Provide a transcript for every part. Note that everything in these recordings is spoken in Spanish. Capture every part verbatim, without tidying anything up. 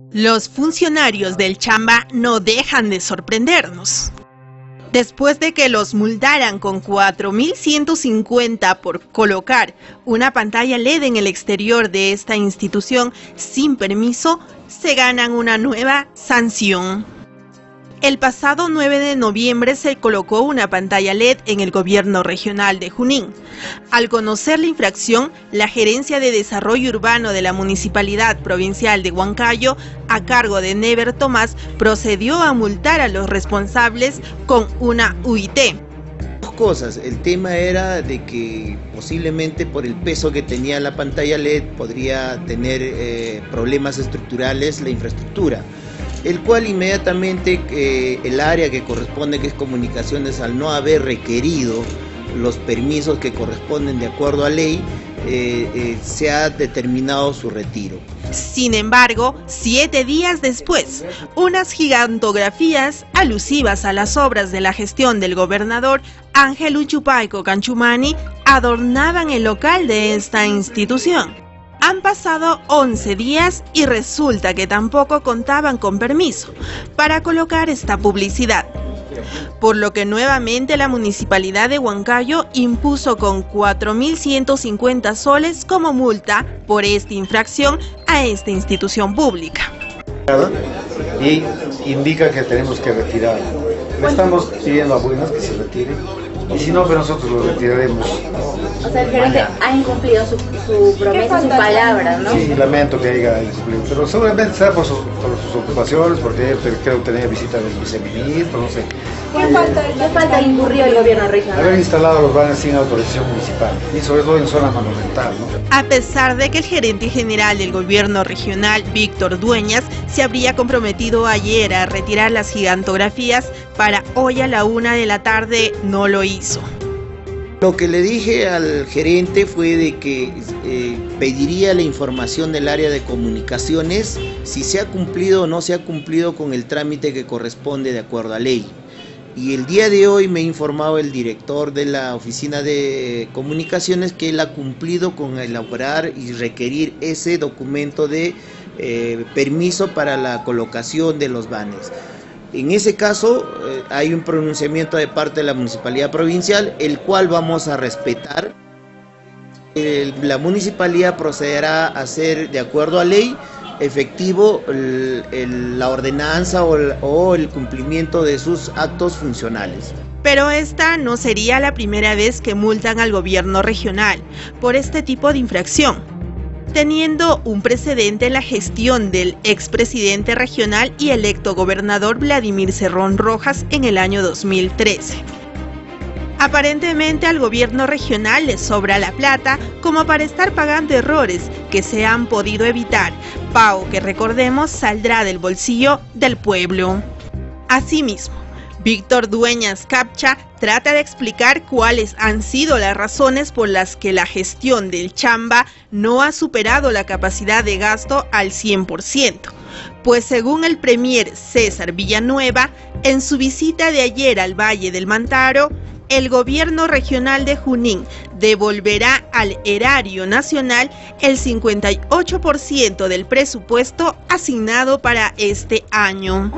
Los funcionarios del Chamba no dejan de sorprendernos. Después de que los multaran con cuatro mil ciento cincuenta por colocar una pantalla L E D en el exterior de esta institución sin permiso, se ganan una nueva sanción. El pasado nueve de noviembre se colocó una pantalla L E D en el gobierno regional de Junín. Al conocer la infracción, la Gerencia de Desarrollo Urbano de la Municipalidad Provincial de Huancayo, a cargo de Never Tomás, procedió a multar a los responsables con una U I T. Dos cosas, el tema era de que posiblemente por el peso que tenía la pantalla L E D podría tener eh, problemas estructurales la infraestructura, el cual inmediatamente eh, el área que corresponde, que es comunicaciones, al no haber requerido los permisos que corresponden de acuerdo a ley, eh, eh, se ha determinado su retiro. Sin embargo, siete días después, unas gigantografías alusivas a las obras de la gestión del gobernador Ángel Uchupaico Canchumani adornaban el local de esta institución. Han pasado once días y resulta que tampoco contaban con permiso para colocar esta publicidad, por lo que nuevamente la Municipalidad de Huancayo impuso con cuatro mil ciento cincuenta soles como multa por esta infracción a esta institución pública. Y indica que tenemos que retirarlo. Le estamos pidiendo a buenas que se retire, y si no, pues nosotros lo retiraremos. O sea, el gerente ha incumplido su, su promesa, su palabra, ¿no? Sí, lamento que haya incumplido, pero seguramente será por, su, por sus ocupaciones, porque creo que tenía visita del viceministro, no sé. ¿Qué falta, ¿Qué falta incurrió el gobierno regional? Haber instalado los banners sin autorización municipal, y sobre todo en zona monumental, ¿no? A pesar de que el gerente general del gobierno regional, Víctor Dueñas, se habría comprometido ayer a retirar las gigantografías, para hoy a la una de la tarde no lo hizo. Lo que le dije al gerente fue de que eh, pediría la información del área de comunicaciones, si se ha cumplido o no se ha cumplido con el trámite que corresponde de acuerdo a ley. Y el día de hoy me ha informado el director de la oficina de comunicaciones que él ha cumplido con elaborar y requerir ese documento de eh, permiso para la colocación de los banners. En ese caso eh, hay un pronunciamiento de parte de la Municipalidad Provincial, el cual vamos a respetar. El, la Municipalidad procederá a hacer, de acuerdo a ley, efectivo el, el, la ordenanza o el, o el cumplimiento de sus actos funcionales. Pero esta no sería la primera vez que multan al gobierno regional por este tipo de infracción, teniendo un precedente en la gestión del expresidente regional y electo gobernador Vladimir Cerrón Rojas en el año dos mil trece. Aparentemente al gobierno regional le sobra la plata como para estar pagando errores que se han podido evitar, pago que recordemos saldrá del bolsillo del pueblo. Asimismo, Víctor Dueñas Capcha trata de explicar cuáles han sido las razones por las que la gestión del Chamba no ha superado la capacidad de gasto al cien por ciento, pues según el premier César Villanueva, en su visita de ayer al Valle del Mantaro, el gobierno regional de Junín devolverá al erario nacional el cincuenta y ocho por ciento del presupuesto asignado para este año.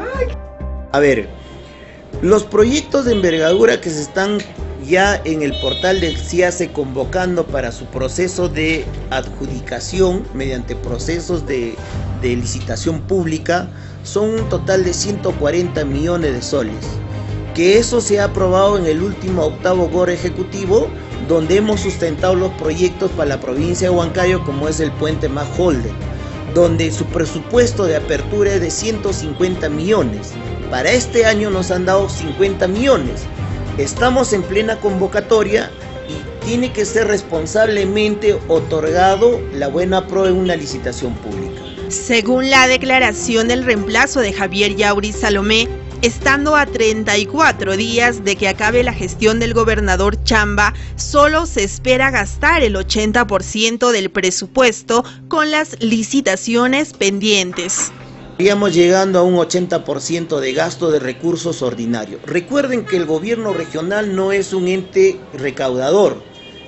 A ver, los proyectos de envergadura que se están ya en el portal del CIACE convocando para su proceso de adjudicación mediante procesos de, de licitación pública son un total de ciento cuarenta millones de soles. Que eso se ha aprobado en el último octavo G O R ejecutivo, donde hemos sustentado los proyectos para la provincia de Huancayo, como es el puente Maholder, donde su presupuesto de apertura es de ciento cincuenta millones. Para este año nos han dado cincuenta millones. Estamos en plena convocatoria y tiene que ser responsablemente otorgado la buena prueba en una licitación pública. Según la declaración del reemplazo de Javier Yauri Salomé, estando a treinta y cuatro días de que acabe la gestión del gobernador Chamba, solo se espera gastar el ochenta por ciento del presupuesto con las licitaciones pendientes. Estaríamos llegando a un ochenta por ciento de gasto de recursos ordinarios. Recuerden que el gobierno regional no es un ente recaudador.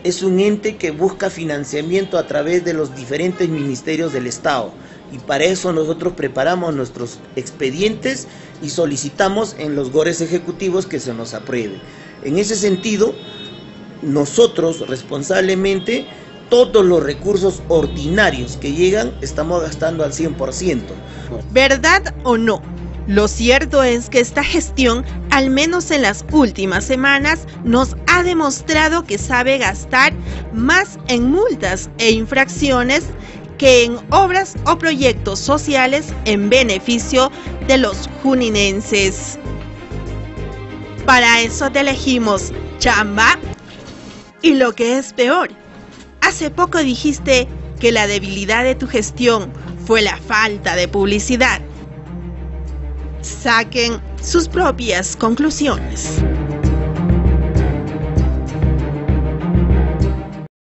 es un ente que busca financiamiento a través de los diferentes ministerios del Estado. Y para eso nosotros preparamos nuestros expedientes y solicitamos en los gores ejecutivos que se nos apruebe. En ese sentido, nosotros responsablemente todos los recursos ordinarios que llegan estamos gastando al cien por ciento. ¿Verdad o no? Lo cierto es que esta gestión, al menos en las últimas semanas, nos ha demostrado que sabe gastar más en multas e infracciones que en obras o proyectos sociales en beneficio de los juninenses. Para eso te elegimos chamba y lo que es peor, hace poco dijiste que la debilidad de tu gestión fue la falta de publicidad. Saquen sus propias conclusiones.